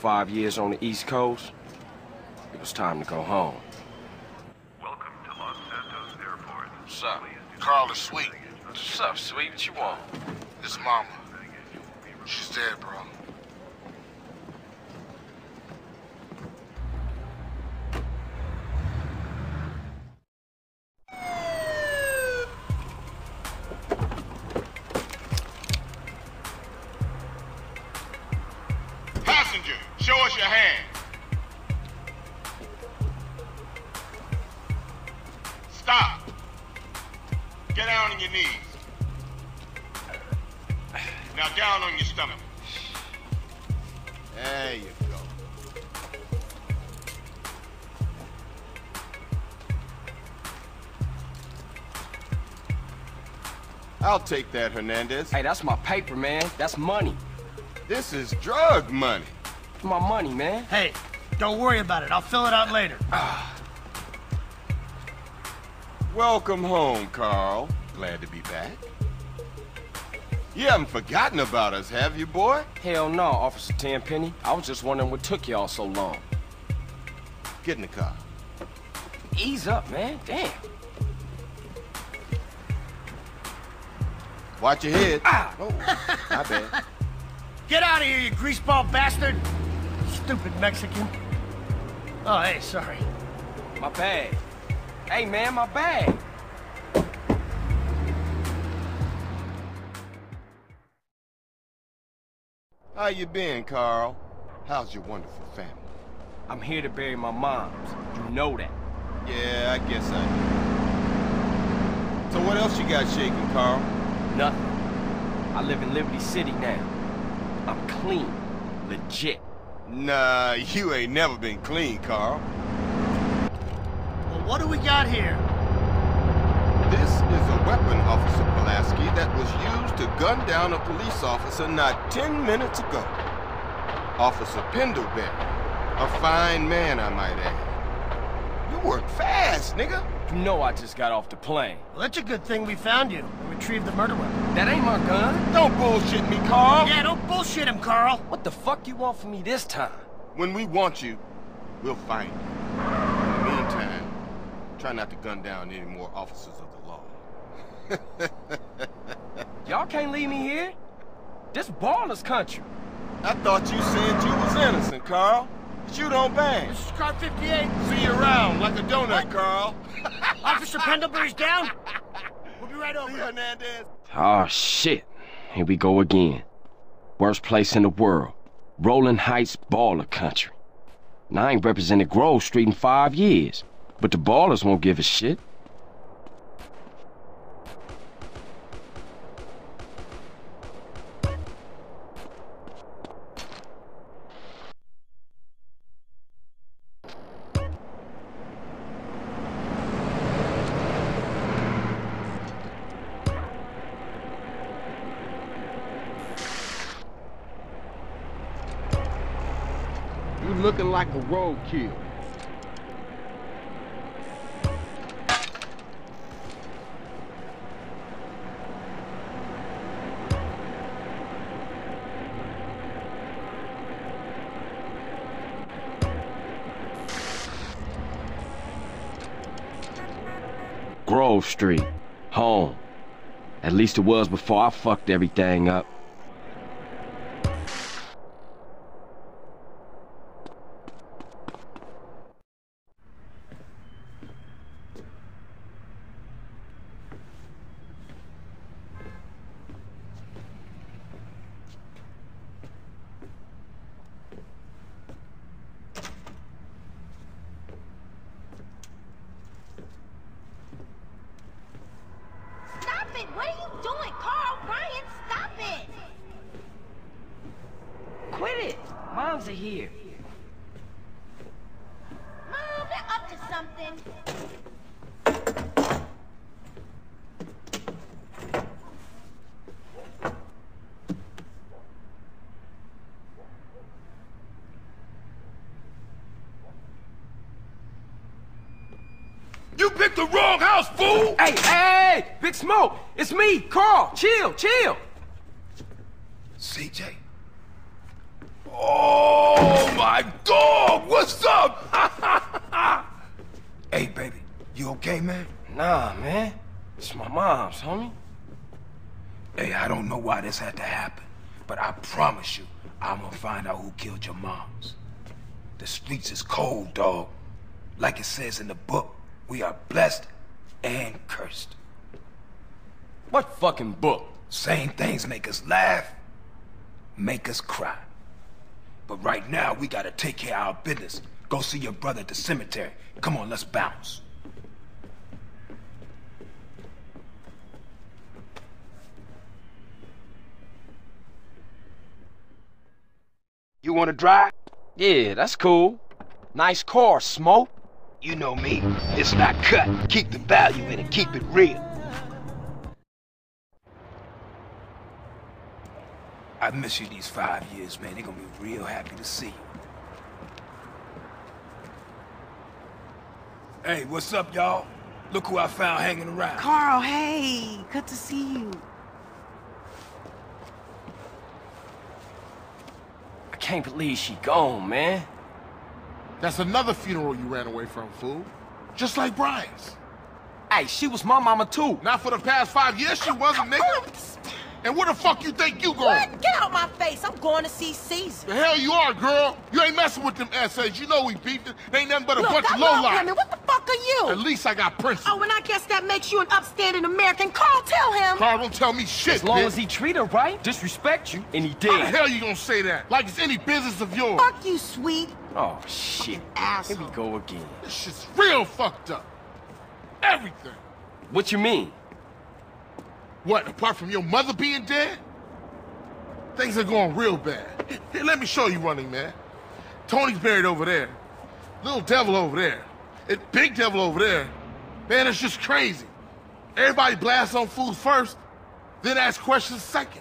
5 years on the East Coast, it was time to go home. Welcome to Los Santos Airport. What's up? Carl is sweet. What's up, sweet? What you want? His mama. She's dead, bro. Passenger, show us your hand. Stop. Get down on your knees. Now down on your stomach. There you go. I'll take that, Hernandez. Hey, that's my paper, man. That's money. This is drug money. It's my money, man. Hey, don't worry about it. I'll fill it out later. Welcome home, Carl. Glad to be back. You haven't forgotten about us, have you, boy? Hell no, Officer Tenpenny. I was just wondering what took y'all so long. Get in the car. Ease up, man. Damn. Watch your head. Ah! Oh, my bad. Get out of here, you greaseball bastard! Stupid Mexican. Oh, hey, sorry. My bag. Hey, man, my bag. How you been, Carl? How's your wonderful family? I'm here to bury my moms. You know that. Yeah, I guess I do. So what else you got shaking, Carl? Nothing. I live in Liberty City now. I'm clean. Legit. Nah, you ain't never been clean, Carl. Well, what do we got here? This is a weapon, Officer Pulaski, that was used to gun down a police officer not 10 minutes ago. Officer Pendlebury. A fine man, I might add. You work fast, nigga. You know I just got off the plane. Well, that's a good thing we found you and retrieved the murder weapon. That ain't my gun. Don't bullshit me, Carl. Yeah, don't bullshit him, Carl. What the fuck you want from me this time? When we want you, we'll find you. In the meantime, try not to gun down any more officers of the law. Y'all can't leave me here. This baller's country. I thought you said you was innocent, Carl. Shoot on bang. This is car 58. See you around like a donut, What? Carl. Officer Pendlebury's down. We'll be right over. See you, Hernandez. Oh, shit. Here we go again. Worst place in the world. Rolling Heights baller country. Now, I ain't represented Grove Street in 5 years, but the ballers won't give a shit. You looking like a roadkill. Grove Street. Home. At least it was before I fucked everything up. What are you doing, Carl? Ryan, stop it! Quit it! Moms are here. Mom, they're up to something. You picked the wrong house, fool! Hey, hey! Big Smoke! It's me, Carl! Chill, chill! CJ. Oh, my dog! What's up? Hey, baby. You okay, man? Nah, man. It's my mom's, homie. Hey, I don't know why this had to happen, but I promise you, I'm gonna find out who killed your moms. The streets is cold, dog. Like it says in the book, we are blessed and cursed. What fucking book? Same things make us laugh, make us cry. But right now, we gotta take care of our business. Go see your brother at the cemetery. Come on, let's bounce. You wanna drive? Yeah, that's cool. Nice car, Smoke. You know me. It's not cut. Keep the value in it. Keep it real. I miss you these 5 years, man. They're gonna be real happy to see you. Hey, what's up, y'all? Look who I found hanging around. Carl, hey, good to see you. I can't believe she gone, man. That's another funeral you ran away from, fool. Just like Brian's. Hey, she was my mama too. Not for the past 5 years she wasn't, nigga. And where the fuck you think you going? What? Get out my face. I'm going to see Caesar. The hell you are, girl. You ain't messing with them essays. You know we beefed it. They ain't nothing but a Look, bunch of that long lowlife. women, what the fuck are you? At least I got principles. Oh, and I guess that makes you an upstanding American. Carl, tell him. Carl, don't tell me shit, As long bitch. as he treat her right, disrespect you, and he How the did. hell you gonna say that? Like it's any business of yours. Fuck you, sweet. Oh, shit. Asshole. Here we go again. This shit's real fucked up. Everything. What you mean? What, apart from your mother being dead? Things are going real bad. Here, let me show you Running Man. Tony's buried over there. Little Devil over there. And Big Devil over there. Man, it's just crazy. Everybody blasts on fools first, then ask questions second.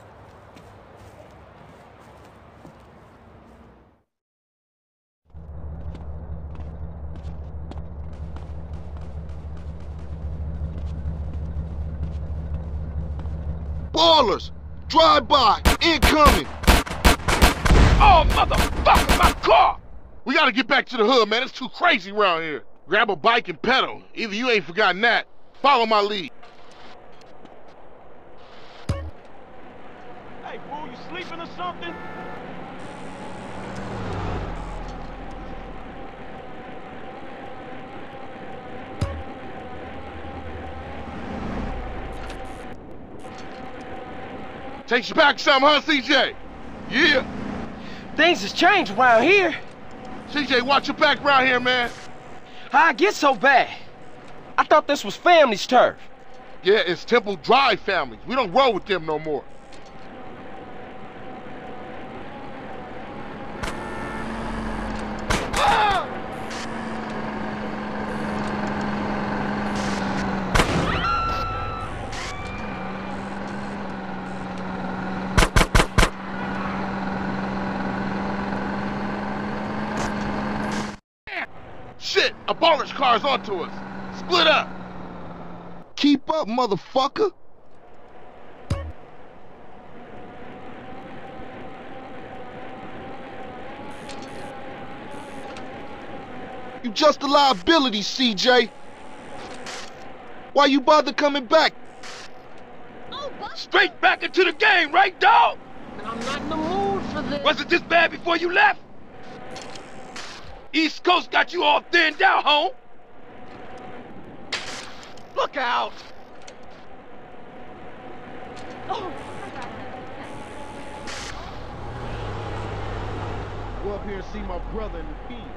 Ballers! Drive-by! Incoming! Oh, motherfucker, my car! We gotta get back to the hood, man. It's too crazy around here. Grab a bike and pedal. Either you ain't forgotten that. Follow my lead. Hey, fool, you sleeping or something? Takes you back some, huh, CJ? Yeah. Things has changed around here. CJ, watch your back around here, man. How I get so bad? I thought this was family's turf. Yeah, it's Temple Drive families. We don't roll with them no more. Shit, a baller's car's onto us. Split up. Keep up, motherfucker! You just a liability, CJ. Why you bother coming back? Oh, Straight back into the game, right, dog? I'm not in the mood for this. Was it this bad before you left? East Coast got you all thinned out, home. Look out! Oh. Go up here and see my brother in the field.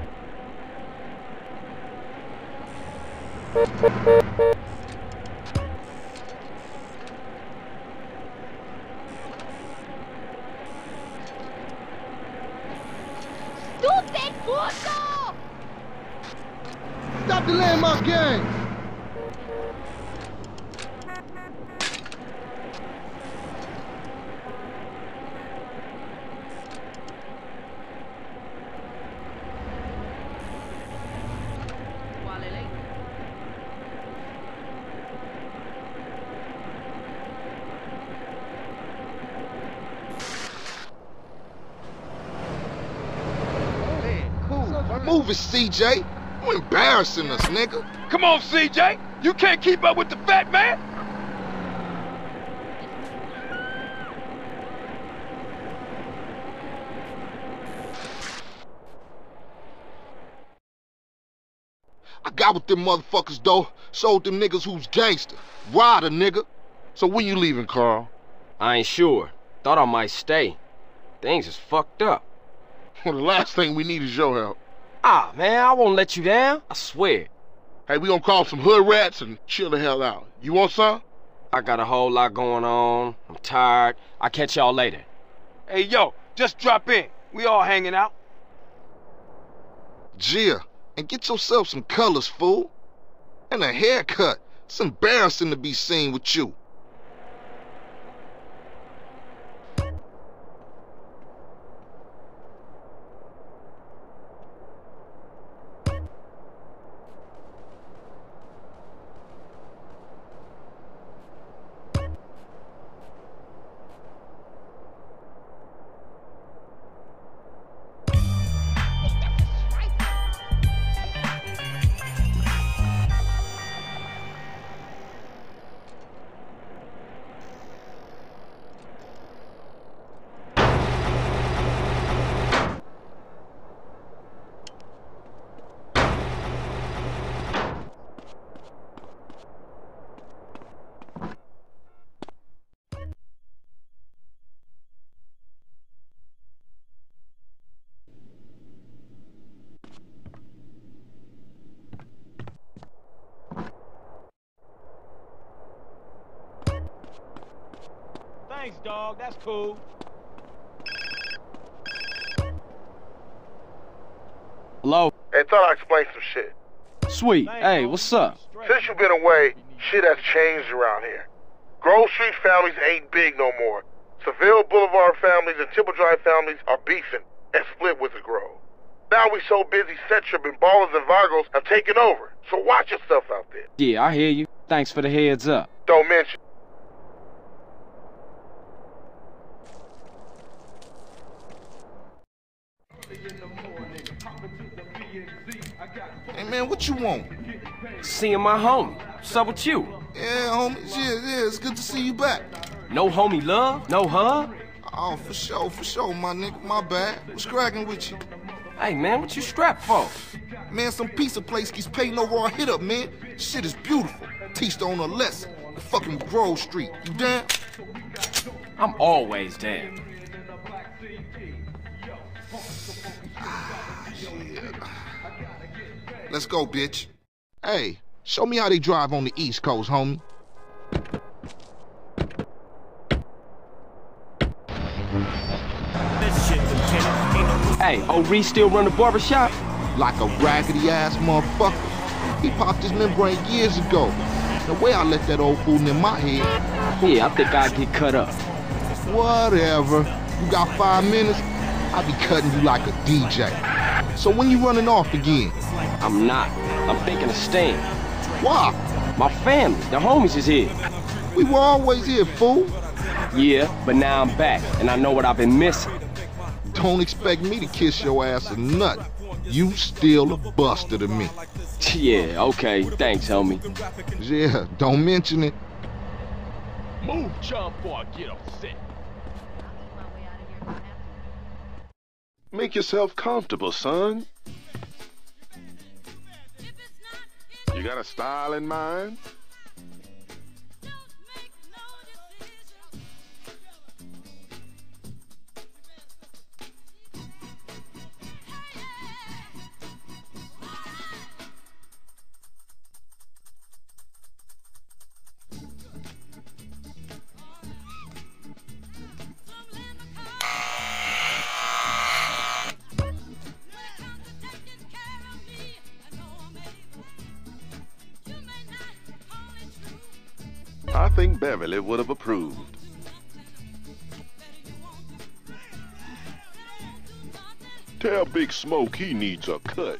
Stupid puto! Stop delaying my game! Move it, CJ. You embarrassing us, nigga. Come on, CJ. You can't keep up with the fat man. I got with them motherfuckers, though. Showed them niggas who's gangster. Rider, nigga. So when you leaving, Carl? I ain't sure. Thought I might stay. Things is fucked up. Well, the last thing we need is your help. Ah, man, I won't let you down. I swear. Hey, we gonna call some hood rats and chill the hell out. You want some? I got a whole lot going on. I'm tired. I'll catch y'all later. Hey, yo, just drop in. We all hanging out. Gia, and get yourself some colors, fool. And a haircut. It's embarrassing to be seen with you. Thanks, dog. That's cool. Hello? Hey, thought I'd explain some shit. Sweet. Hey, what's up? Since you've been away, shit has changed around here. Grove Street families ain't big no more. Seville Boulevard families and Temple Drive families are beefing and split with the Grove. Now we so busy, set trip and ballers and Vargos have taken over. So watch yourself out there. Yeah, I hear you. Thanks for the heads up. Don't mention. Hey, man, what you want? Seeing my homie. What's up with you? Yeah, homie. Yeah, it's good to see you back. No homie love? No hug? Oh, for sure, my nigga. My bad. What's cracking with you? Hey, man, what you strapped for? Man, some pizza place keeps paying over our hit up, man. Shit is beautiful. Teach the owner a lesson. The fucking Grove Street. You down? I'm always down. Yeah. Let's go, bitch. Hey, show me how they drive on the East Coast, homie. Hey, O'Ree still run the barbershop? Like a raggedy-ass motherfucker. He popped his membrane years ago. The way I let that old fool in my head. Yeah, I think I'd get cut up. Whatever. You got 5 minutes? I'll be cutting you like a DJ. So when you running off again? I'm not. I'm thinking of staying. Why? My family, the homies is here. We were always here, fool. Yeah, but now I'm back, and I know what I've been missing. Don't expect me to kiss your ass or nothing. You still a buster to me. Yeah, okay. Thanks, homie. Yeah, don't mention it. Move, chump, before I get upset. Make yourself comfortable, son. You got a style in mind? I think Beverly would have approved. Tell Big Smoke he needs a cut.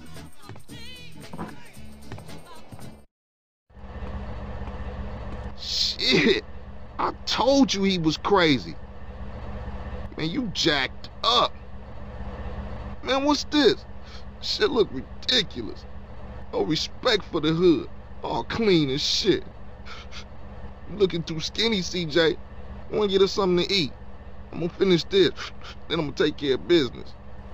Shit, I told you he was crazy. Man, you jacked up. Man, what's this? Shit look ridiculous. No respect for the hood. All clean as shit. You looking too skinny, CJ. I wanna get us something to eat. I'm gonna finish this, then I'm gonna take care of business.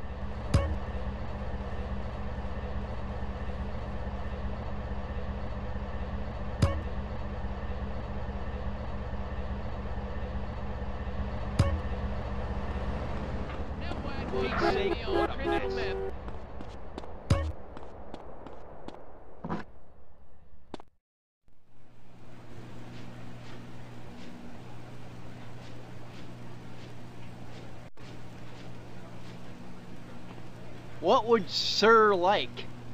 What would Sir like?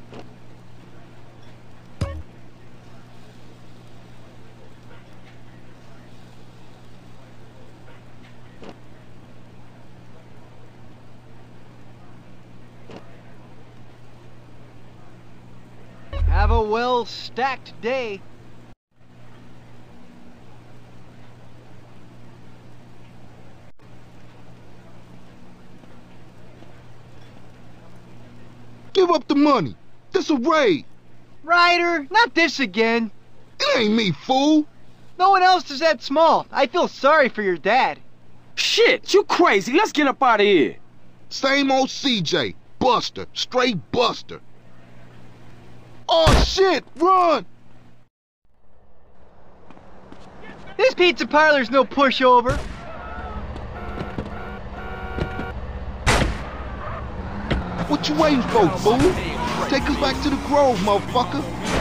Have a well-stacked day. Give up the money. This a raid. Ryder, not this again. It ain't me, fool. No one else is that small. I feel sorry for your dad. Shit, you crazy. Let's get up out of here. Same old CJ. Buster. Straight Buster. Oh, shit. Run. This pizza parlor's no pushover. What you waiting for, fool? Take us back to the Grove, motherfucker.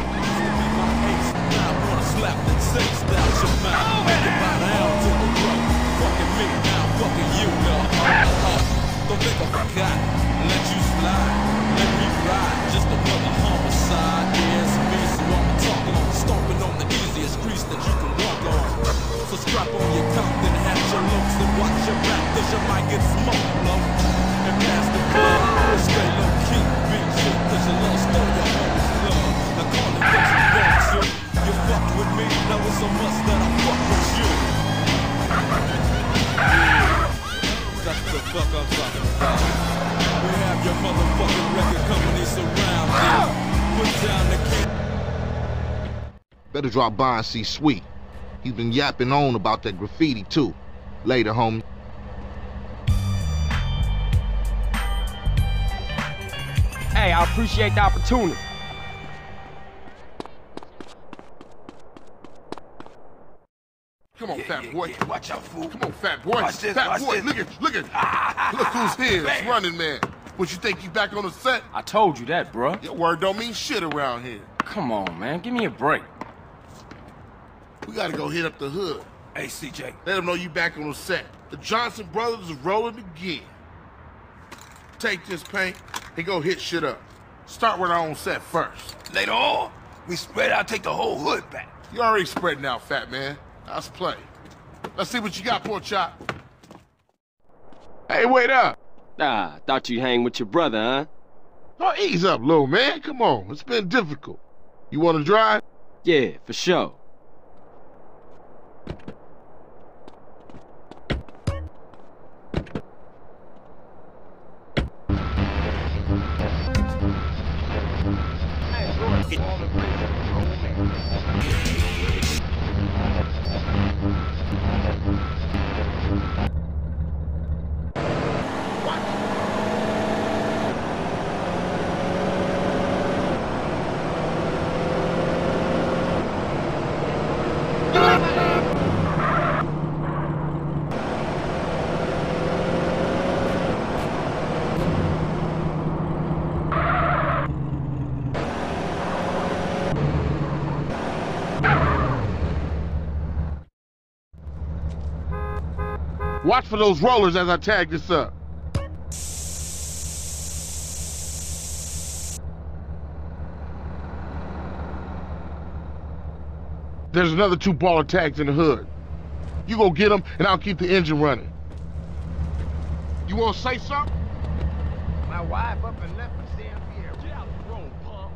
Don't think I forgot. Let you slide. Let me ride. Just another homicide. Yes, me, so I'm talking on. Stomping on the easiest streets that you can walk on. So strap on your Compton, hat your looks, and watch your back, cause you might get smoked, low. And pass the blood. Stay low key, beat shit, cause you lost all your homies love. Now call it what you want to. You fucked with me, now it's a must that I fuck with you. That's the fuck I'm talking about. We have your motherfucking record company surrounded. Put down the key. Better drop by and see Sweet. He's been yapping on about that graffiti too. Later, homie. Hey, I appreciate the opportunity. Come on, fat boy. Yeah, watch out, fool. Come on, fat boy. Watch this, fat watch boy, this. look who's here. It's Running Man. What, you think you back on the set? I told you that, bruh. Your word don't mean shit around here. Come on, man. Give me a break. We gotta go hit up the hood. Hey, CJ. Let them know you back on the set. The Johnson brothers is rolling again. Take this paint and go hit shit up. Start with our own set first. Later on, we spread out, take the whole hood back. You already spreading out, fat man. Let's play. Let's see what you got, pork chop. Hey, wait up. Ah, thought you hang with your brother, huh? Oh, ease up, little man. Come on. It's been difficult. You want to drive? Yeah, for sure. Watch for those rollers as I tag this up. There's another 2 baller tags in the hood. You go get them, and I'll keep the engine running. You want to say something? My wife up and left for San Andreas. Get out the road, punk.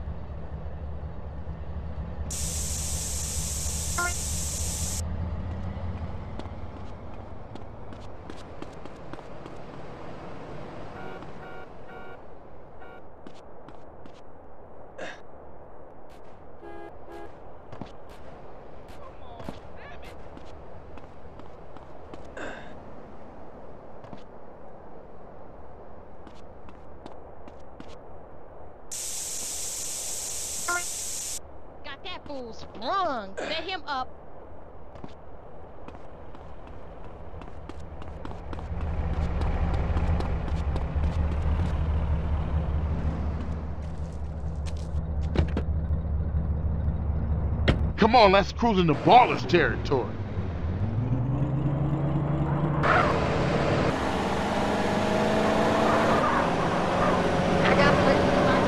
sprung. Set him up. Come on, let's cruise into Baller's territory. I got places in my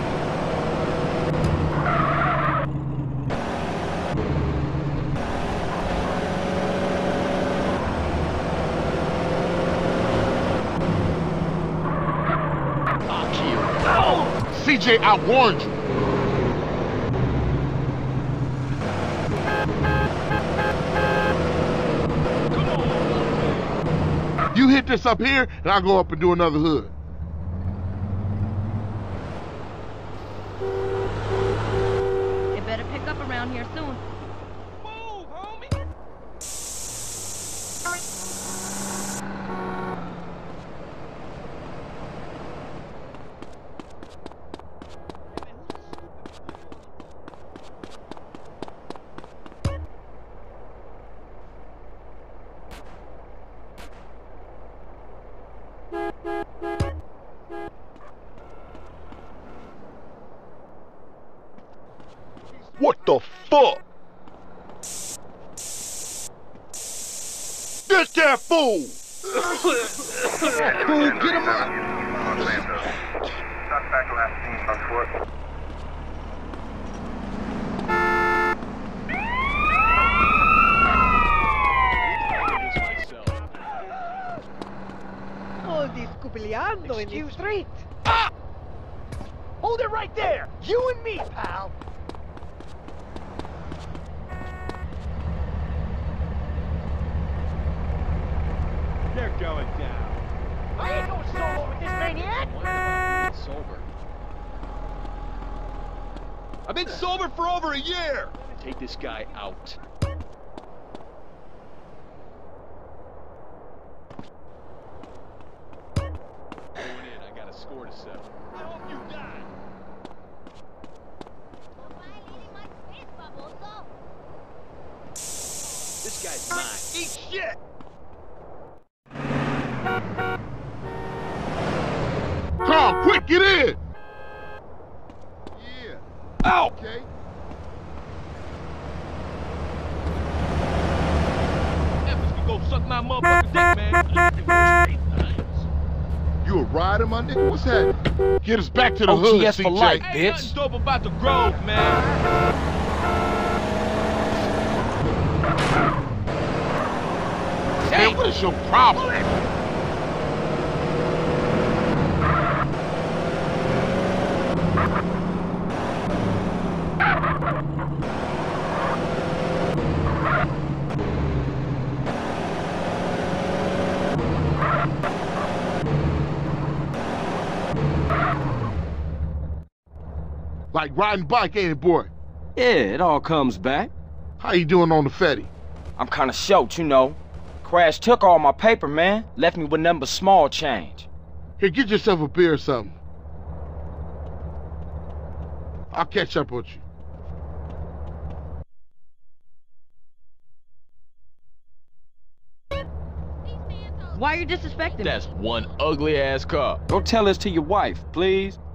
CJ outwarned you. You hit this up here, and I'll go up and do another hood. It better pick up around here soon. Move, homie! What the fuck? Get that fool! Fool, get him up! Los Santos. Suspect last seen on foot. All this cupileando in the street. Ah! Hold it right there! You and me, pal! They're going down. I ain't going solo with this maniac! What about being sober? I've been sober for over a year! Take this guy out. Going in, I got a score to settle. I hope you die! This guy's mine. Eat shit! Carl, quick, get in! Yeah. Ow! Okay. Efforts can go suck my motherfucking dick, man. You a rider, my nigga? What's happening? Get us back to the hood, OTS for CJ. life, Ain't bitch. nothing dope about the Grove, man. Man, what is your problem? Like riding bike, ain't it, boy? Yeah, it all comes back. How you doing on the Fetty? I'm kinda short, you know. Crash took all my paper, man. Left me with nothing but small change. Here, get yourself a beer or something. I'll catch up with you. Why are you disrespecting me? That's one ugly ass car. Go tell this to your wife, please.